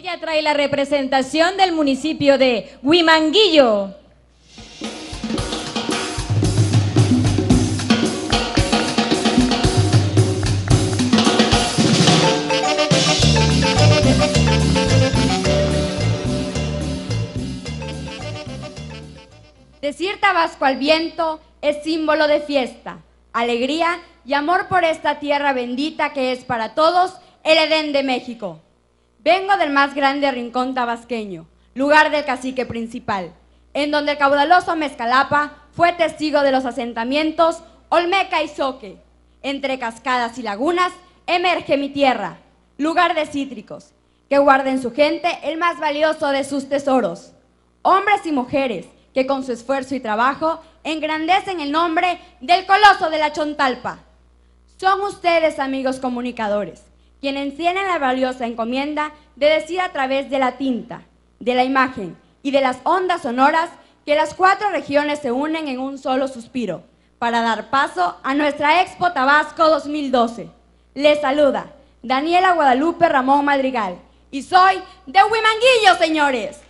Ella trae la representación del municipio de Huimanguillo. Decir Tabasco al viento es símbolo de fiesta, alegría y amor por esta tierra bendita que es para todos el Edén de México. Vengo del más grande rincón tabasqueño, lugar del cacique principal, en donde el caudaloso Mezcalapa fue testigo de los asentamientos Olmeca y Zoque. Entre cascadas y lagunas emerge mi tierra, lugar de cítricos, que guarda en su gente el más valioso de sus tesoros. Hombres y mujeres que con su esfuerzo y trabajo engrandecen el nombre del coloso de la Chontalpa. Son ustedes, amigos comunicadores, quienes tienen la valiosa encomienda de decir a través de la tinta, de la imagen y de las ondas sonoras que las 4 regiones se unen en un solo suspiro para dar paso a nuestra Expo Tabasco 2012. Les saluda Daniela Guadalupe Ramón Madrigal y soy de Huimanguillo, señores.